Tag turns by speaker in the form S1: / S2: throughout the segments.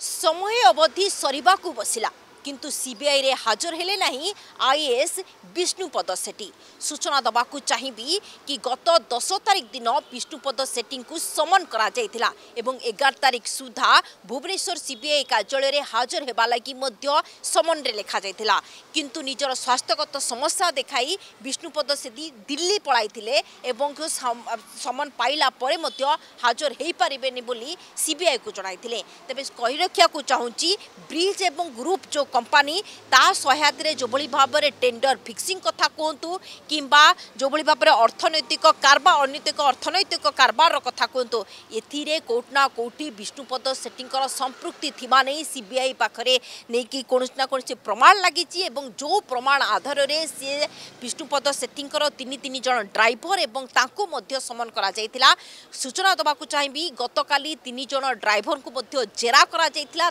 S1: समय अवधि सरिबाकु बसिला किंतु सीबीआई रे हाजर हेले नहीं आईएएस विष्णुपद सेठी। सूचना दबाकु चाहिबी कि गत 10 तारिख दिन विष्णुपद सेठी को समन करा जायतिला एवं 11 तारिख सुधा भुवनेश्वर सीबीआई कार्यालय रे हाजर हेबा लागि मध्य समन रे लेखा जायतिला किंतु निजर स्वास्थ्यगत समस्या देखाई विष्णुपद सेठी दिल्ली पळाइथिले एवं समन पाइला परे मध्य हाजर हेई परिबेनी बोली सीबीआई को जणाइथिले। तबे कहि रखिया को चाहूची ब्रिज एवं ग्रुप जो कंपनी ता सहायता जो भली भाव में टेंडर फिक्सिंग कथा कहतु किंबा जो भली भाव में अर्थनैतिक कारबार अनैतिक अर्थनैतिक कारबार कथा कहतु एथिरे कोटना कोटी विष्णुपद सेठी संपृक्ति थिबा नहीं सीबीआई पाखरे नहीं कि कोनोसी ना कोनोसी प्रमाण लागी जो प्रमाण आधार रे से विष्णुपद सेठी तीन जन ड्राइवर एवं तांको मध्य समन करा जायतिला। सूचना दबाकु चाहिबी गतकाली 3 जन ड्राइवर को मध्य जेरा करा जायतिला।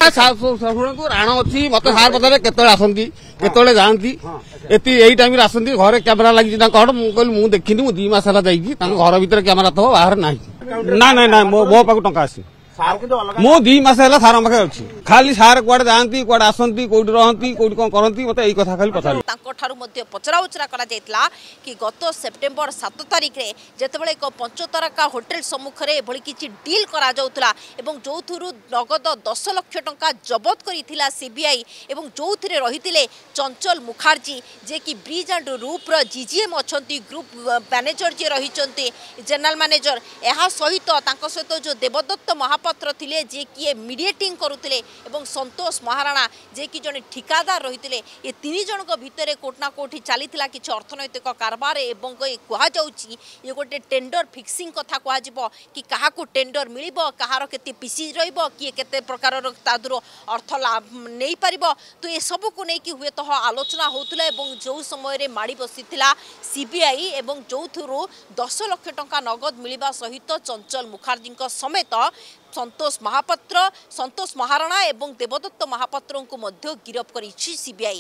S2: राण अछि मते हार पता केतळे आसंती केतळे जानती एती एई टाइम रे आसंती घरे कैमरा लागि ना कहड मु कहली मु देखिनी मु 2 मास हला जाईकी तांको घर भीतर कैमरा तो बाहर नाही ना ना ना मो पाकु टंका आसी मु 2 मास हला सारा पाखे अछि खाली सार कुआडे जानती कुआडे आसंती कोडी रहंती कोडी कोन करंती मते एई कथा खाली पता
S1: तांको ठारू मध्ये पचरा उचरा करा जायतला कि गत सेप्टेम्बर 7 तारिख रे जेतेबेले एक 5 तारका होटल सम्मुख रे एभली किछि डील करा जाउतला एवं जोथुरु नगद 10 लाख टंका जब्त करिथिला सीबीआई एवं जोथरे रहितिले चंचल मुखर्जी जे कि ब्रिज एंड रूप रो जीजीएम अछंती ग्रुप मैनेजर जे रहिचंती जनरल मैनेजर एहा सहित तांको सहित जो देवदत्त महापात्र थिले जे कि मीडिएटिंग करुतिले एवं संतोष महाराणा जे कि जने ठिकादार रहितिले ये 3 जन को भितरे कोटना कोठी चलीथिला किछि अर्थनैतिक कारबार एवं कुहा जाउची ये गोटे टेंडर फिक्सिंग कथा कुहा जिवो कि काहा को टेंडर मिलिबो काहार केते पीसी रहइबो कि केते प्रकार रो तादुरो अर्थ लाभ नै परिबो तो ये सब को नै कि हुए तो आलोचना होतला एवं जो समय रे माडी बसिथिला सीबीआई एवं जोथुरु 10 लाख टंका नगद मिलिबा सहित चंचल मुखर्जी समेत संतोष महापात्र संतोष महाराणा एवं देवदत्त महापात्र को मध्य गिरफ करिछि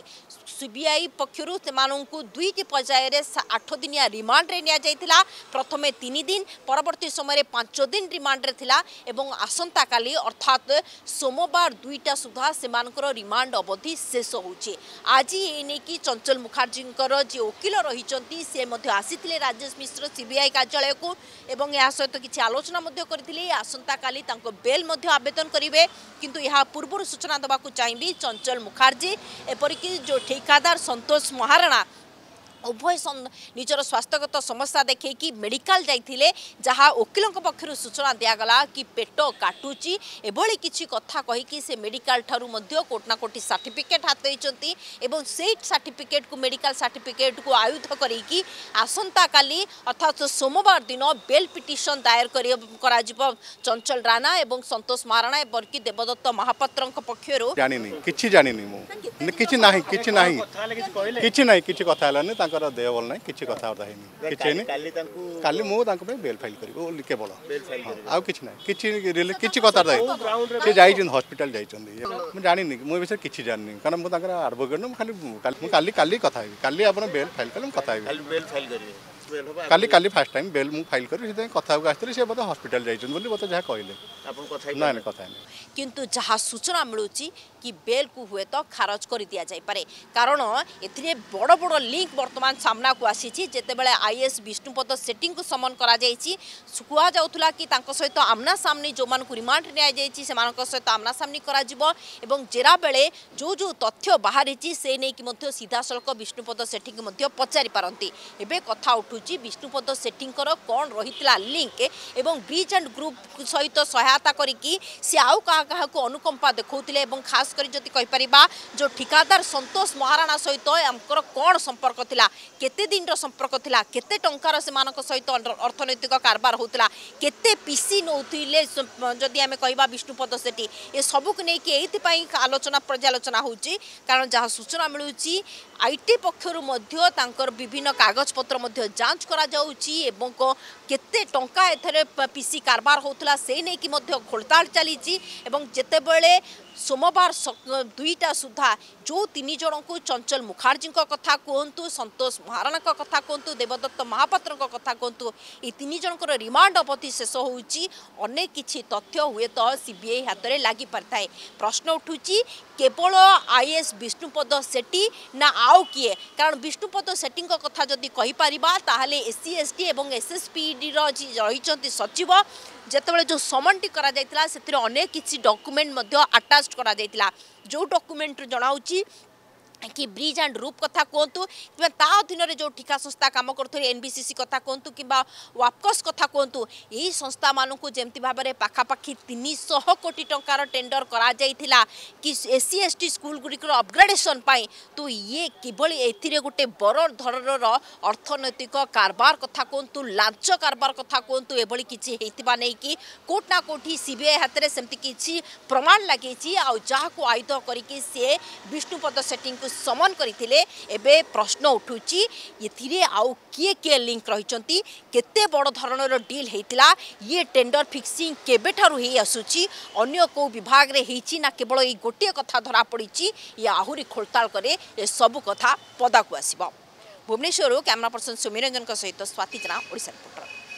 S1: सीबीआई पक्षरु सेमानंकु 2टी पर्याय रे 8 दिनिया रिमांड रे निया जायतिला। प्रथमे 3 दिन परवर्ती समय रे 5 दिन रिमांड रे थिला एवं आसंता काली अर्थात सोमवार 2टा सुधा सेमानकर रिमांड अवधि शेष होउछि। आज एने की चंचल मुखर्जी जे वकील रहिचंती से मध्य आसीथिले राजेश मिश्र सीबीआई कार्यालय को एवं या सहित किछि आलोचना मध्य करथिले। आसंता काली बेल मध्य आवेदन करेंगे किंतु यह पूर्व सूचना दबाकु चाहिए चंचल मुखर्जी एपरिक जो ठेकादार संतोष महाराणा उभय निजर स्वास्थ्यगत समस्या देखे कि मेडिकल जाइथिले जहाँ वकील पक्षर सूचना दिगला कि पेट काटुची एभली किछि कथा कही कि से मेडिकल ठारू मध्य कोटना कोटी सर्टिफिकेट हाथ देइचंती एवं से सर्टिफिकेट को मेडिकल सर्टिफिकेट को आयुध करी आसंता काली अर्थात सोमवार दिन बेल पिटिशन दायर करा जिवो चंचल राणा एवं संतोष महाराणा एवं देवदत्त महापात्र पक्षर
S3: किछि कथा हलानी तांकर देह भल ना कि कथा काली मु बेल फाइल करी केवल आउ कि कथा से जाइए हस्पिटाल जाइए जानी मुझे किसी जानी कारण मुझे आडभोकेट खाली काली काली कथा काली आप बेल फाइल कले कथा काली काली फास्ट टाइम बेल मु फाइल करी कथा आसती से बोलते हस्पिटाल जाइए बोलते जहाँ कहले ना कथा
S1: किंतु जहाँ सूचना मिलूँ कि बेल को हुए तो खारज कर दि जाए कारण ए बड़ बड़ लिंक बर्तमान सामना को आसी जितेबाला आईएएस विष्णुपद सेठी को समन करा कह जाऊला कि सहित आमना सामने जो मान रिमांड नि सहित आमना सामने करा जेरा बेले जो जो तथ्य बाहरी से नहीं कि सीधा सड़क विष्णुपद सेठी को पचारि पारती एवं कथा उठू विष्णुपद सेठी कौन रही लिंक एवं ब्रिज एंड ग्रुप सहित सहायता करी सी आउ क्या अनुकंपा देखते खास कर जदि कहीपर जो ठिकादार संतोष महाराणा सहित आमकर कौन संपर्क थिला केते दिन रो संपर्क थिला केते टंकार से मानक सहित अर्थनैतिक कारबार होतला केते पीसी नौथिले जदि आमे कहबा विष्णुपद सेठी ए सब को नै कि एथि पई आलोचना पर्यालोचना होची कारण जहाँ सूचना मिलूची आईटी पक्षरु मध्य तांकर विभिन्न कागज पत्र मध्य जांच करा जाउची एवं केते टंका एथरे पीसी कारबार होतला से नहीं कि मध्य खोलताड़ चली जेतेबेले सोमवार 2टा सुधा जो 3 जन को चंचल मुखर्जी कथा कहतु संतोष महाराणा कथा कहतु देवदत्त महापात्र कथा कहतु ये 3 जन रिमांड अवधि शेष होनेक किसी तथ्य हुए तो सीबीआई हाथ में लगी पारे प्रश्न उठुची केवल आईएएस विष्णुपद सेठी ना आउ किए कारण विष्णुपद सेठी कथा जदि कहीपर ताहले एससी एसटी और एसएसपीडी रही सचिव जेतेबेले जो समनटी करा जायतिला सेतिरे अनेक किछि डॉक्यूमेंट अटैच करा जायतिला जो डॉक्यूमेंट जनाउची कि ब्रिज एंड रूप कथा कहतु कि अधीन जो ठिका संस्था काम कर एनबीसीसी कथा कहतु कि वापकस कथा कहतु यही संस्था मानू जमती भाव में पाखापाखि 300 कोटी टंकार टेंडर करा जायतिला कि एससी एसटी स्कूल गुड़िकर अपग्रेडेशन पाई तो ये किभली एथिरे गोटे बड़ धरर अर्थनैतिक कारबार कथा कहतु लांच कारबार कथा कहतु एभली किछि हेतिबा नै कि कोट ना कोठी सीबीआई हाथ में सेमती किछि प्रमाण लगे जहाँ आयुध करके से विष्णुपद सेठी समन करथिले एबे प्रश्न उठुची एथिरे आउ किए किए लिंक रहिचंती केते बड़ धरणर डील हेतिला ये टेंडर फिक्सिंग केबे ठारू हे आसुची अन्य को विभाग रे हेची ना केवल ए गोटे कथा धरा पड़ीची ये आहुरी खोलताल करे ए सब कथा पदा को आसीबो। भुवनेश्वर कैमरा पर्सन सुमिरंजन सहित स्वाति जना ओडिशा रिपोर्टर।